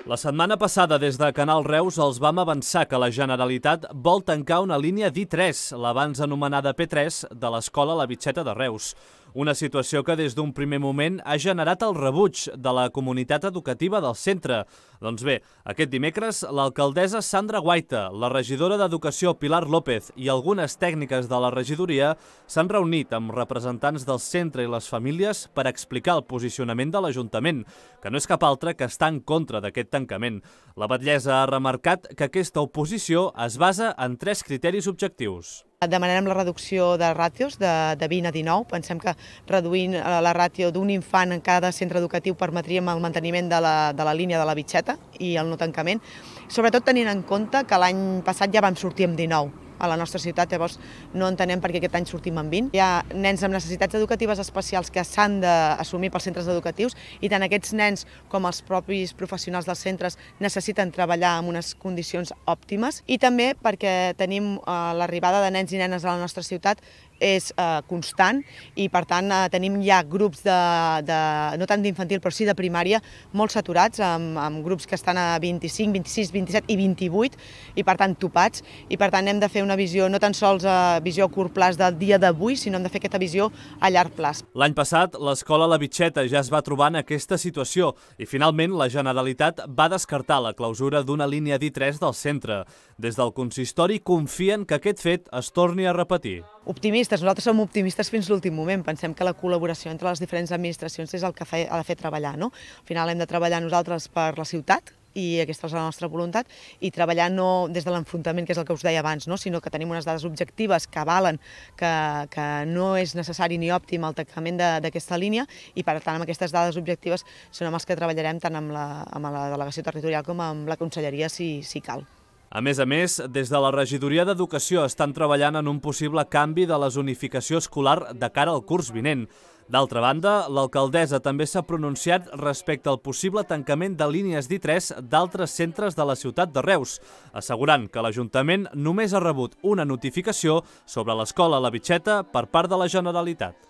La setmana passada, des de Canal Reus, els vam avançar que la Generalitat vol tancar una línia d'I3, l'abans anomenada P3, de l'Escola La Bitxeta de Reus. Una situació que des d'un primer moment ha generat el rebuig de la comunitat educativa del centre. Doncs bé, aquest dimecres, l'alcaldessa Sandra Guaita, la regidora d'Educació Pilar López i algunes tècniques de la regidoria s'han reunit amb representants del centre i les famílies per explicar el posicionament de l'Ajuntament, que no és cap altre que estar en contra d'aquest tancament. La batllessa ha remarcat que aquesta oposició es basa en 3 criteris objectius. Demanarem la reducció de ràtios de 20 a 19. Pensem que reduint la ràtio d'un infant en cada centre educatiu permetríem el manteniment de la línia de la bitxeta i el no tancament, sobretot tenint en compte que l'any passat ja vam sortir amb 19 a la nostra ciutat, llavors no entenem per què aquest any sortim amb 20. Hi ha nens amb necessitats educatives especials que s'han d'assumir pels centres educatius i tant aquests nens com els propis professionals dels centres necessiten treballar en unes condicions òptimes i també perquè tenim l'arribada de nens i nenes a la nostra ciutat és constant i per tant tenim ja grups no tant d'infantil però sí de primària molt saturats amb grups que estan a 25, 26, 27 i 28 i per tant topats i per tant hem de fer una visió no tan sols visió a curt plaç del dia d'avui sinó hem de fer aquesta visió a llarg plaç. L'any passat l'escola La Bitxeta ja es va trobar en aquesta situació i finalment la Generalitat va descartar la clausura d'una línia d'I3 del centre. Des del consistori confien que aquest fet es torni a repetir. Optimistes, nosaltres som optimistes fins l'últim moment, pensem que la col·laboració entre les diferents administracions és el que ha de fer treballar, no? Al final hem de treballar nosaltres per la ciutat i aquesta és la nostra voluntat i treballar no des de l'enfrontament, que és el que us deia abans, no? Sinó que tenim unes dades objectives que avalen que no és necessari ni òptim el tancament d'aquesta línia i per tant amb aquestes dades objectives són amb els que treballarem tant amb la delegació territorial com amb la conselleria si cal. A més, des de la regidoria d'Educació estan treballant en un possible canvi de la zonificació escolar de cara al curs vinent. D'altra banda, l'alcaldessa també s'ha pronunciat respecte al possible tancament de línies d'I3 d'altres centres de la ciutat de Reus, assegurant que l'Ajuntament només ha rebut una notificació sobre l'escola La Bitxeta per part de la Generalitat.